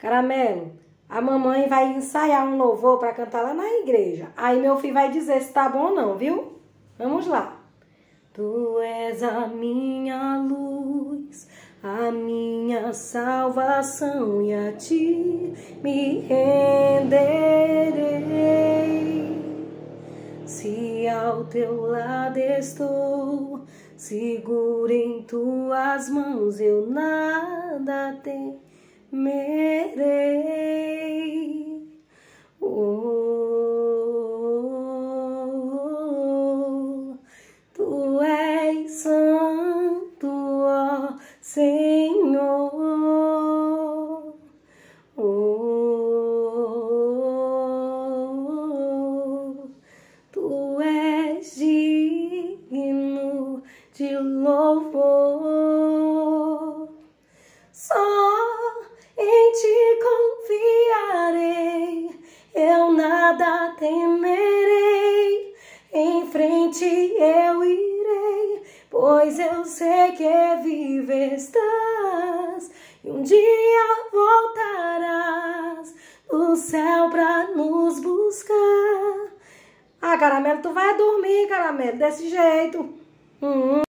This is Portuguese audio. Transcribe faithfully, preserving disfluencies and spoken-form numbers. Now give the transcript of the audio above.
Caramelo, a mamãe vai ensaiar um louvor para cantar lá na igreja. Aí meu filho vai dizer se tá bom ou não, viu? Vamos lá. Tu és a minha luz, a minha salvação, e a ti me renderei. Se ao teu lado estou, seguro em tuas mãos, eu nada temerei. Oh, tu és santo, ó Senhor. Oh, tu és digno de louvor. Só em ti confiarei, eu nada temerei. Em frente eu irei, pois eu sei que vivo estás, e um dia voltarás do céu pra nos buscar. Ah, Caramelo, tu vai dormir, Caramelo, desse jeito. Hum.